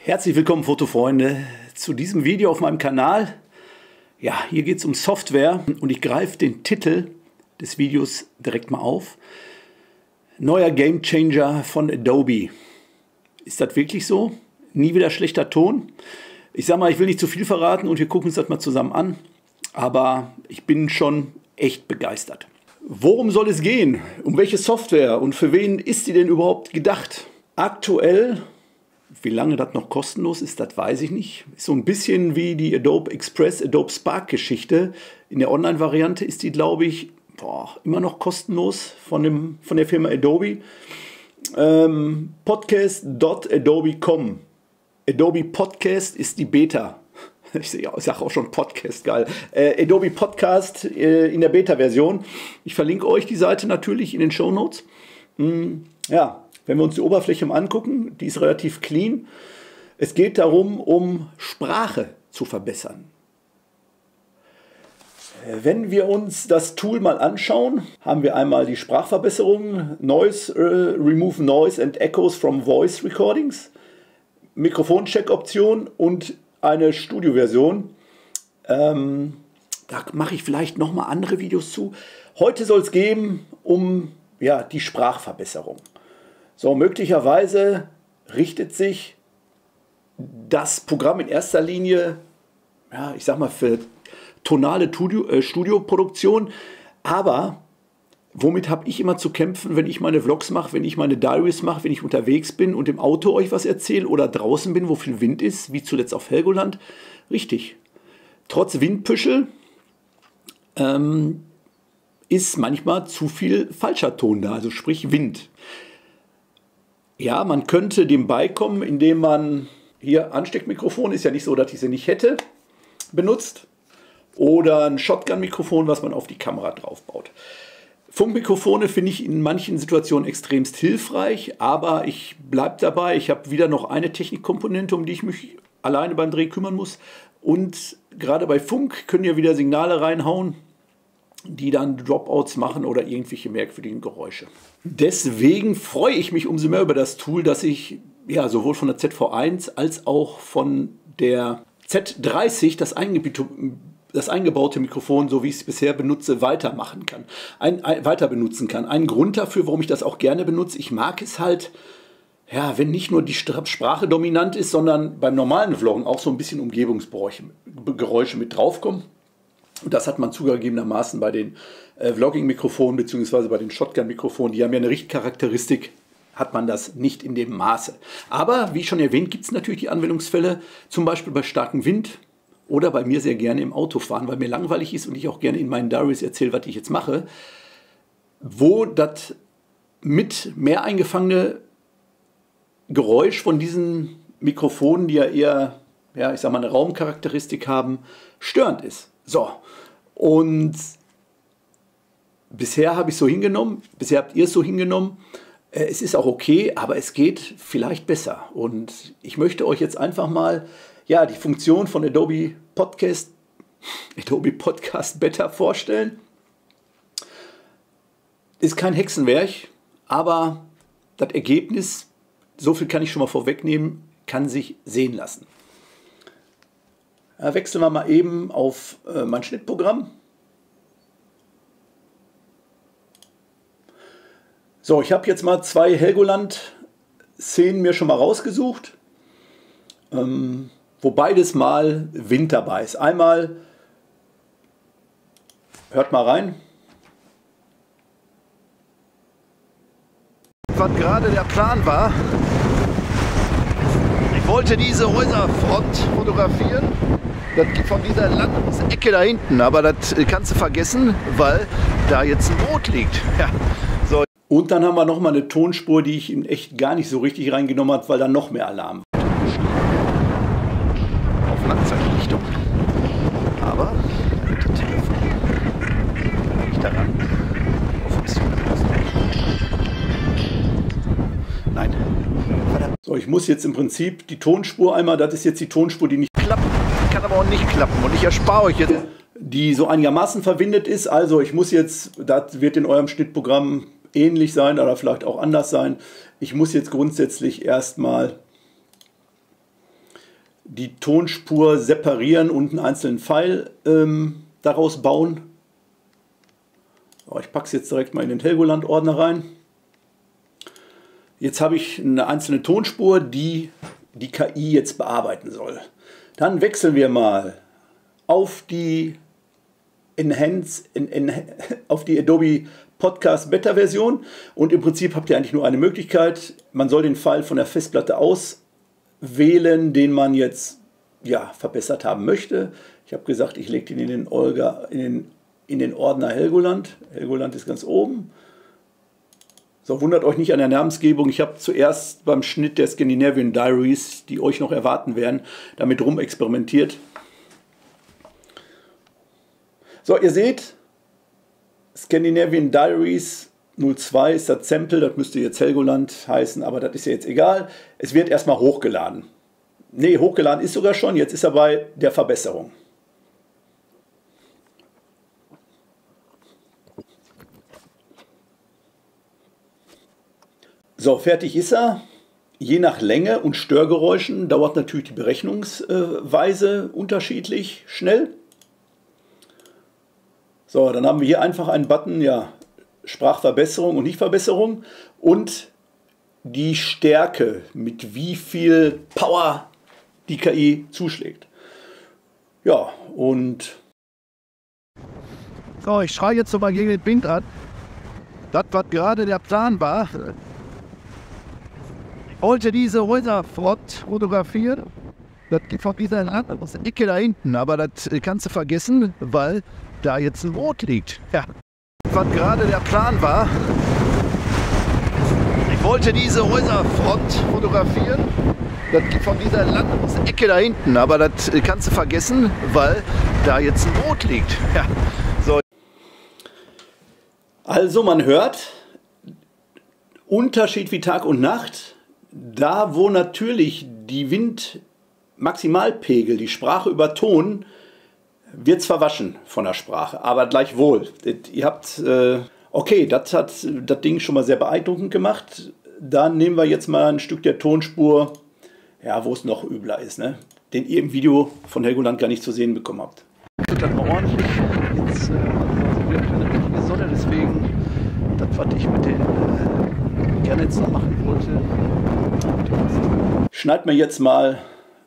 Herzlich willkommen, Fotofreunde, zu diesem Video auf meinem Kanal. Ja, hier geht es um Software und ich greife den Titel des Videos direkt mal auf. Neuer Gamechanger von Adobe. Ist das wirklich so? Nie wieder schlechter Ton? Ich sag mal, ich will nicht zu viel verraten und wir gucken uns das mal zusammen an. Aber ich bin schon echt begeistert. Worum soll es gehen? Um welche Software und für wen ist die denn überhaupt gedacht? Aktuell, wie lange das noch kostenlos ist, das weiß ich nicht. Ist so ein bisschen wie die Adobe Express, Adobe Spark Geschichte. In der Online-Variante ist die, glaube ich, immer noch kostenlos von der Firma Adobe. Podcast.adobe.com. Adobe Podcast ist die Beta. Ich sage auch schon Podcast, geil. Adobe Podcast in der Beta-Version. Ich verlinke euch die Seite natürlich in den Shownotes. Ja, wenn wir uns die Oberfläche mal angucken, die ist relativ clean. Es geht darum, um Sprache zu verbessern. Wenn wir uns das Tool mal anschauen, haben wir einmal die Sprachverbesserung, Remove Noise and Echoes from Voice Recordings, Mikrofoncheck-Option und eine Studio-Version. Da mache ich vielleicht nochmal andere Videos zu. Heute soll es gehen um die Sprachverbesserung. So, möglicherweise richtet sich das Programm in erster Linie, ich sag mal, für tonale Studioproduktion, aber womit habe ich immer zu kämpfen, wenn ich meine Vlogs mache, wenn ich meine Diaries mache, wenn ich unterwegs bin und im Auto euch was erzähle oder draußen bin, wo viel Wind ist, wie zuletzt auf Helgoland? Richtig. Trotz Windpüschel ist manchmal zu viel falscher Ton da, also sprich Wind. Ja, man könnte dem beikommen, indem man hier Ansteckmikrofon, ist ja nicht so, dass ich sie nicht hätte, benutzt. Oder ein Shotgun-Mikrofon, was man auf die Kamera drauf baut. Funkmikrofone finde ich in manchen Situationen extremst hilfreich, aber ich bleibe dabei. Ich habe wieder noch eine Technikkomponente, um die ich mich alleine beim Dreh kümmern muss. Und gerade bei Funk können ja wieder Signale reinhauen, die dann Dropouts machen oder irgendwelche merkwürdigen Geräusche. Deswegen freue ich mich umso mehr über das Tool, dass ich sowohl von der ZV1 als auch von der Z30 das eingebaute Mikrofon, so wie ich es bisher benutze, weiter benutzen kann. Ein Grund dafür, warum ich das auch gerne benutze, ich mag es halt, wenn nicht nur die Sprache dominant ist, sondern beim normalen Vloggen auch so ein bisschen Umgebungsgeräusche mit draufkommen. Und das hat man zugegebenermaßen bei den Vlogging-Mikrofonen bzw. bei den Shotgun-Mikrofonen, die haben ja eine Richtcharakteristik, hat man das nicht in dem Maße. Aber wie schon erwähnt, gibt es natürlich die Anwendungsfälle, zum Beispiel bei starkem Wind oder bei mir sehr gerne im Autofahren, weil mir langweilig ist und ich auch gerne in meinen Diaries erzähle, was ich jetzt mache, wo das mit mehr eingefangene Geräusch von diesen Mikrofonen, die ja eher, ich sag mal, eine Raumcharakteristik haben, störend ist. So, und bisher habe ich es so hingenommen, bisher habt ihr es so hingenommen. Es ist auch okay, aber es geht vielleicht besser. Und ich möchte euch jetzt einfach mal die Funktion von Adobe Podcast Beta vorstellen. Ist kein Hexenwerk, aber das Ergebnis, so viel kann ich schon mal vorwegnehmen, kann sich sehen lassen. Wechseln wir mal eben auf mein Schnittprogramm. So, ich habe jetzt mal 2 Helgoland-Szenen mir schon mal rausgesucht, wo beides mal Wind dabei ist. Einmal, hört mal rein. Was gerade der Plan war, ich wollte diese Häuserfront fotografieren, von dieser Landungsecke da hinten, aber das kannst du vergessen, weil da jetzt ein Boot liegt. Ja, so. Und dann haben wir noch mal eine Tonspur, die ich in echt gar nicht so richtig reingenommen habe, weil da noch mehr Alarm war. Auf Langzeitlichtung. Aber mit dem Telefon nicht daran. Auf Option. Nein. Verdammt. So, ich muss jetzt im Prinzip die Tonspur einmal, das ist jetzt die Tonspur, die nicht klappt. Kann aber auch nicht klappen. Und ich erspare euch jetzt, die so einigermaßen verwindet ist. Also ich muss jetzt, das wird in eurem Schnittprogramm ähnlich sein oder vielleicht auch anders sein. Ich muss jetzt grundsätzlich erstmal die Tonspur separieren und einen einzelnen Pfeil daraus bauen. So, ich packe es jetzt direkt mal in den Helgoland-Ordner rein. Jetzt habe ich eine einzelne Tonspur, die die KI jetzt bearbeiten soll. Dann wechseln wir mal auf die auf die Adobe Podcast Beta Version und im Prinzip habt ihr eigentlich nur eine Möglichkeit. Man soll den Pfeil von der Festplatte auswählen, den man jetzt ja, verbessert haben möchte. Ich habe gesagt, ich lege den in den Ordner Helgoland. Helgoland ist ganz oben. So, wundert euch nicht an der Namensgebung. Ich habe zuerst beim Schnitt der Scandinavian Diaries, die euch noch erwarten werden, damit rumexperimentiert. So, ihr seht, Scandinavian Diaries 02 ist das Sample, das müsste jetzt Helgoland heißen, aber das ist ja jetzt egal. Es wird erstmal hochgeladen. Ne, hochgeladen ist sogar schon, jetzt ist er bei der Verbesserung. So, fertig ist er. Je nach Länge und Störgeräuschen dauert natürlich die Berechnungsweise unterschiedlich schnell. So, dann haben wir hier einfach einen Button, ja, Sprachverbesserung und Nichtverbesserung und die Stärke, mit wie viel Power die KI zuschlägt. Ja, und... So, ich schreie jetzt nochmal gegen den Wind an. Das, was gerade der Plan war, ich wollte diese Häuserfront fotografieren. Das geht von dieser Ecke da hinten, aber das kannst du vergessen, weil da jetzt ein Boot liegt. Ja. Was gerade der Plan war, ich wollte diese Häuserfront fotografieren. Das geht von dieser Ecke da hinten, aber das kannst du vergessen, weil da jetzt ein Boot liegt. Ja. So. Also man hört, Unterschied wie Tag und Nacht, da wo natürlich die Windmaximalpegel die Sprache übertonen, wird es verwaschen von der Sprache, aber gleichwohl. Ihr habt, okay, das hat das Ding schon mal sehr beeindruckend gemacht. Dann nehmen wir jetzt mal ein Stück der Tonspur, ja, wo es noch übler ist, ne? Den ihr im Video von Helgoland gar nicht zu sehen bekommen habt. Das dann mal ordentlich. Jetzt wieder keine richtige Sonne, deswegen das, was ich mit den gerne jetzt noch machen wollte. Schneid mir jetzt mal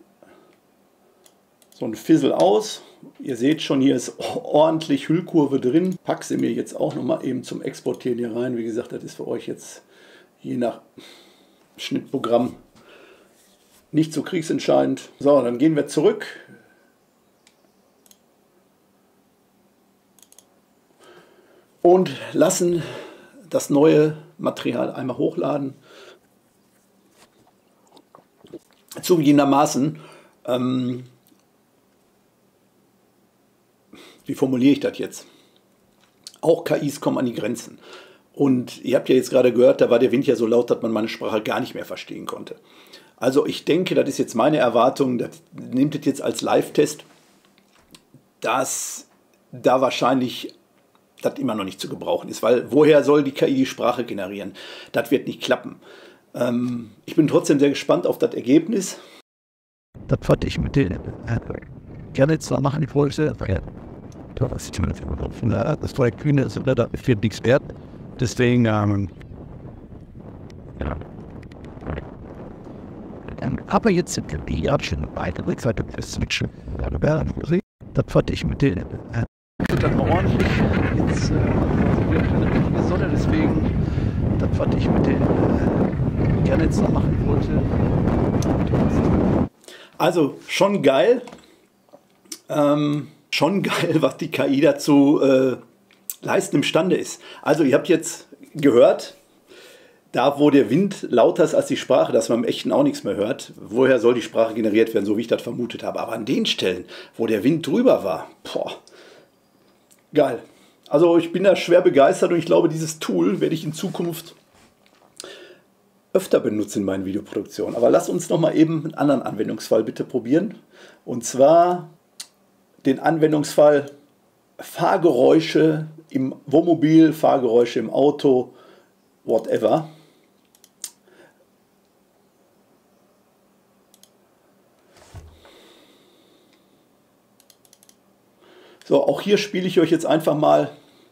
so ein Fizzle aus. Ihr seht schon, hier ist ordentlich Hüllkurve drin. Pack sie mir jetzt auch noch mal eben zum Exportieren hier rein. Wie gesagt, das ist für euch jetzt je nach Schnittprogramm nicht so kriegsentscheidend. So, dann gehen wir zurück. Und lassen das neue Material einmal hochladen. Zugegebenermaßen, wie formuliere ich das jetzt? Auch KIs kommen an die Grenzen. Und ihr habt ja jetzt gerade gehört, da war der Wind ja so laut, dass man meine Sprache gar nicht mehr verstehen konnte. Also ich denke, das ist jetzt meine Erwartung, das nehmt es jetzt als Live-Test, dass da wahrscheinlich das immer noch nicht zu gebrauchen ist, weil woher soll die KI die Sprache generieren? Das wird nicht klappen. Ich bin trotzdem sehr gespannt auf das Ergebnis. Das, was ich mit denen gerne jetzt noch machen wollte, das Projekt Kühne ist für nichts wert. Deswegen, aber jetzt sind wir die schon weiter, das switchen. Das, was ich mit denen dann mal ordentlich. Jetzt wieder keine richtige Sonne, deswegen das, was ich mit denen gerne jetzt noch machen wollte. Also schon geil. Schon geil, was die KI dazu leisten imstande ist. Also ihr habt jetzt gehört, da wo der Wind lauter ist als die Sprache, dass man im Echten auch nichts mehr hört, woher soll die Sprache generiert werden, so wie ich das vermutet habe. Aber an den Stellen, wo der Wind drüber war, boah, geil. Also ich bin da schwer begeistert und ich glaube, dieses Tool werde ich in Zukunft öfter benutzen in meinen Videoproduktionen. Aber lasst uns noch mal eben einen anderen Anwendungsfall bitte probieren. Und zwar den Anwendungsfall Fahrgeräusche im Wohnmobil, Fahrgeräusche im Auto, whatever. So, auch hier spiele ich euch jetzt einfach mal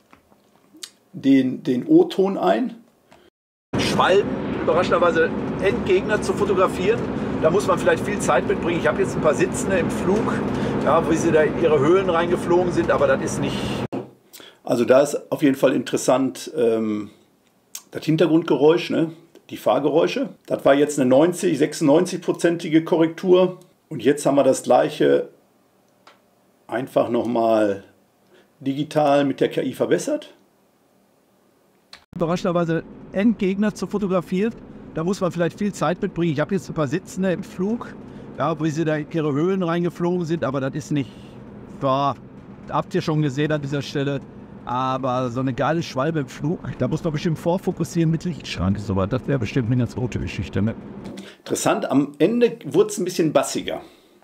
den O-Ton ein. Schwalben, überraschenderweise Endgegner zu fotografieren. Da muss man vielleicht viel Zeit mitbringen. Ich habe jetzt ein paar Sitzende im Flug, ja, wie sie da in ihre Höhlen reingeflogen sind, aber das ist nicht... Also da ist auf jeden Fall interessant das Hintergrundgeräusch, ne? Die Fahrgeräusche. Das war jetzt eine 96-prozentige Korrektur. Und jetzt haben wir das gleiche einfach nochmal digital mit der KI verbessert. Überraschenderweise Endgegner zu fotografieren. Da muss man vielleicht viel Zeit mitbringen. Ich habe jetzt ein paar Sitzende im Flug, ja, wo sie da in ihre Höhlen reingeflogen sind, aber das ist nicht, habt ihr schon gesehen an dieser Stelle, aber so eine geile Schwalbe im Flug, da muss man bestimmt vorfokussieren mit Lichtschrank, so, das wäre bestimmt eine ganz gute Geschichte. Ne? Interessant, am Ende wurde es ein bisschen bassiger.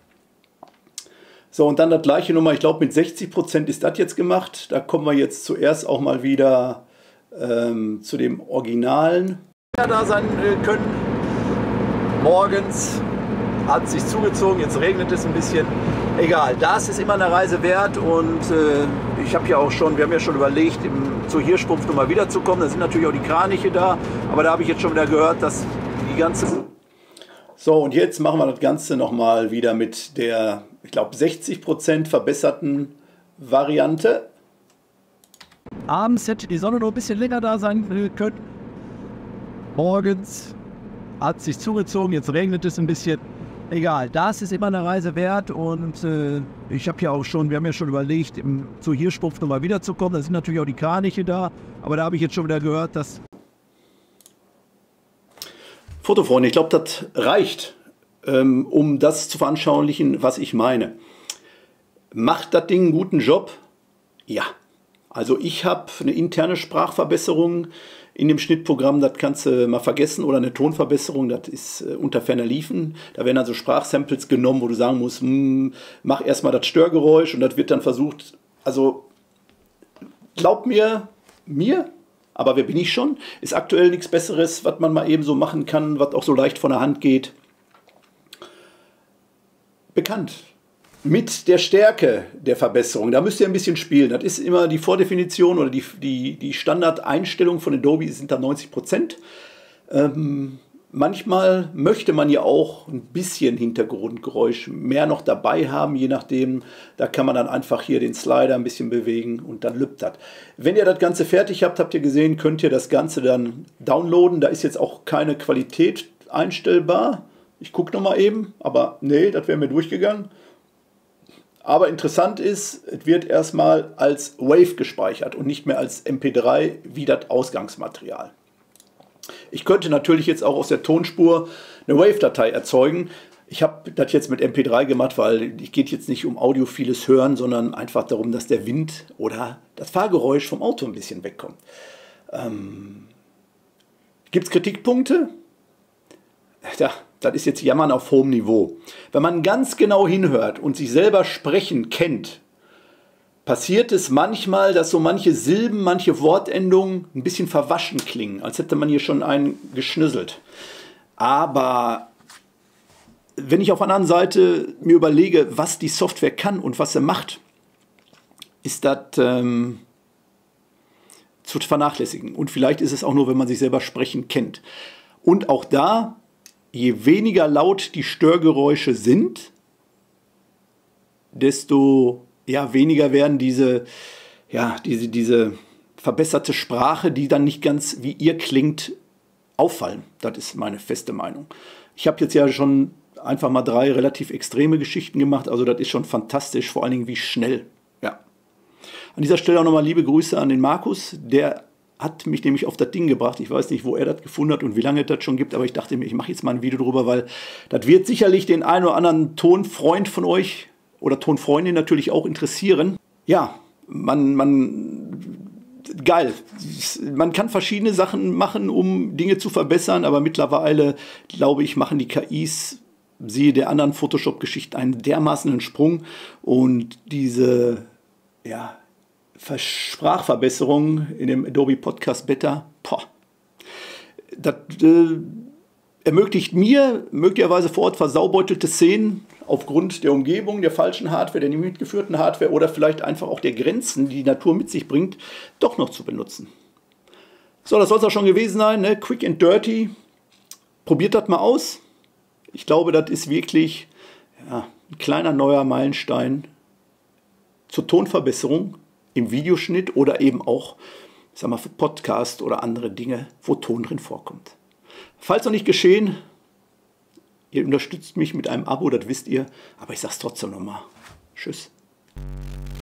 So, und dann das gleiche Nummer, ich glaube mit 60% ist das jetzt gemacht. Da kommen wir jetzt zuerst auch mal wieder zu dem Originalen. Da sein können. Morgens hat es sich zugezogen, jetzt regnet es ein bisschen. Egal, das ist immer eine Reise wert und wir haben ja schon überlegt, zur Hirschsprungfnummer wiederzukommen. Da sind natürlich auch die Kraniche da, aber da habe ich jetzt schon wieder gehört, dass die ganze... So, und jetzt machen wir das Ganze nochmal wieder mit der, ich glaube, 60% verbesserten Variante. Abends hätte die Sonne noch ein bisschen länger da sein können. Morgens hat es sich zugezogen, jetzt regnet es ein bisschen. Egal, das ist immer eine Reise wert und wir haben ja schon überlegt, zur Hirschsprungfnummer wiederzukommen. Da sind natürlich auch die Kraniche da, aber da habe ich jetzt schon wieder gehört, dass... Fotofreunde, ich glaube, das reicht, um das zu veranschaulichen, was ich meine. Macht das Ding einen guten Job? Ja. Also ich habe eine interne Sprachverbesserung in dem Schnittprogramm, das kannst du mal vergessen, oder eine Tonverbesserung, das ist unter ferner Liefen. Da werden also Sprachsamples genommen, wo du sagen musst, mach erstmal das Störgeräusch und das wird dann versucht, also glaub mir, aber wer bin ich schon, ist aktuell nichts Besseres, was man mal eben so machen kann, was auch so leicht von der Hand geht. Bekannt. Mit der Stärke der Verbesserung, da müsst ihr ein bisschen spielen. Das ist immer die Vordefinition oder die Standardeinstellung von Adobe sind da 90%. Manchmal möchte man ja auch ein bisschen Hintergrundgeräusch mehr noch dabei haben, je nachdem. Da kann man dann einfach hier den Slider ein bisschen bewegen und dann lübt das. Wenn ihr das Ganze fertig habt, habt ihr gesehen, könnt ihr das Ganze dann downloaden. Da ist jetzt auch keine Qualität einstellbar. Ich gucke nochmal eben, aber nee, das wäre mir durchgegangen. Aber interessant ist, es wird erstmal als WAV gespeichert und nicht mehr als MP3 wie das Ausgangsmaterial. Ich könnte natürlich jetzt auch aus der Tonspur eine WAV-Datei erzeugen. Ich habe das jetzt mit MP3 gemacht, weil es geht jetzt nicht um audiophiles Hören, sondern einfach darum, dass der Wind oder das Fahrgeräusch vom Auto ein bisschen wegkommt. Gibt es Kritikpunkte? Ja, das ist jetzt Jammern auf hohem Niveau. Wenn man ganz genau hinhört und sich selber sprechen kennt, passiert es manchmal, dass so manche Silben, manche Wortendungen ein bisschen verwaschen klingen, als hätte man hier schon einen geschnüsselt. Aber wenn ich auf der anderen Seite mir überlege, was die Software kann und was sie macht, ist das zu vernachlässigen. Und vielleicht ist es auch nur, wenn man sich selber sprechen kennt. Und auch da, je weniger laut die Störgeräusche sind, desto weniger werden diese verbesserte Sprache, die dann nicht ganz wie ihr klingt, auffallen. Das ist meine feste Meinung. Ich habe jetzt ja schon einfach mal 3 relativ extreme Geschichten gemacht, also das ist schon fantastisch, vor allen Dingen wie schnell. Ja. An dieser Stelle auch nochmal liebe Grüße an den Markus, der hat mich nämlich auf das Ding gebracht. Ich weiß nicht, wo er das gefunden hat und wie lange es das schon gibt, aber ich dachte mir, ich mache jetzt mal ein Video drüber, weil das wird sicherlich den einen oder anderen Tonfreund von euch oder Tonfreundin natürlich auch interessieren. Ja, geil. Man kann verschiedene Sachen machen, um Dinge zu verbessern, aber mittlerweile, glaube ich, machen die KIs, siehe der anderen Photoshop-Geschichten, einen dermaßenen Sprung und diese, Sprachverbesserung in dem Adobe Podcast Beta, das ermöglicht mir möglicherweise vor Ort versaubeutelte Szenen aufgrund der Umgebung, der falschen Hardware, der nicht mitgeführten Hardware oder vielleicht einfach auch der Grenzen, die die Natur mit sich bringt, doch noch zu benutzen. So, das soll es auch schon gewesen sein, ne? Quick and dirty. Probiert das mal aus. Ich glaube, das ist wirklich ein kleiner neuer Meilenstein zur Tonverbesserung im Videoschnitt oder eben auch, ich sag mal, für Podcast oder andere Dinge, wo Ton drin vorkommt. Falls noch nicht geschehen, ihr unterstützt mich mit einem Abo, das wisst ihr, aber ich sag's trotzdem nochmal. Tschüss.